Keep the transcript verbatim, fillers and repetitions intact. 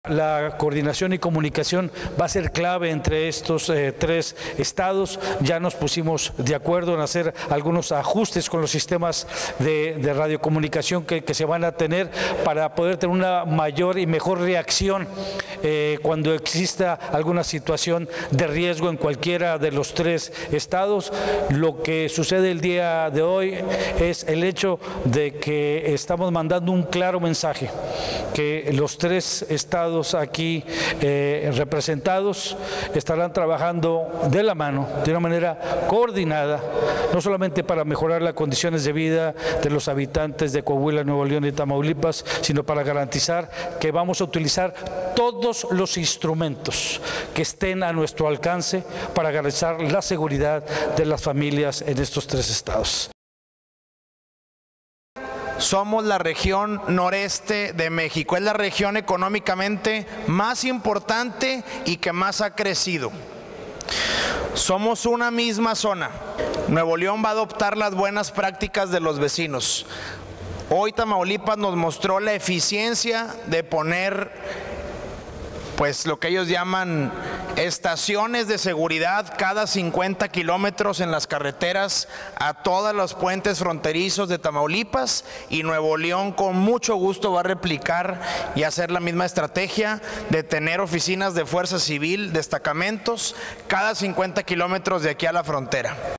La coordinación y comunicación va a ser clave entre estos eh, tres estados. Ya nos pusimos de acuerdo en hacer algunos ajustes con los sistemas de, de radiocomunicación que, que se van a tener para poder tener una mayor y mejor reacción eh, cuando exista alguna situación de riesgo en cualquiera de los tres estados. Lo que sucede el día de hoy es el hecho de que estamos mandando un claro mensaje, que los tres estados aquí eh, representados estarán trabajando de la mano, de una manera coordinada, no solamente para mejorar las condiciones de vida de los habitantes de Coahuila, Nuevo León y Tamaulipas, sino para garantizar que vamos a utilizar todos los instrumentos que estén a nuestro alcance para garantizar la seguridad de las familias en estos tres estados. Somos la región noreste de México, es la región económicamente más importante y que más ha crecido. Somos una misma zona. Nuevo León va a adoptar las buenas prácticas de los vecinos. Hoy Tamaulipas nos mostró la eficiencia de poner, pues, lo que ellos llaman estaciones de seguridad cada cincuenta kilómetros en las carreteras a todos los puentes fronterizos de Tamaulipas, y Nuevo León con mucho gusto va a replicar y hacer la misma estrategia de tener oficinas de fuerza civil, destacamentos, cada cincuenta kilómetros de aquí a la frontera.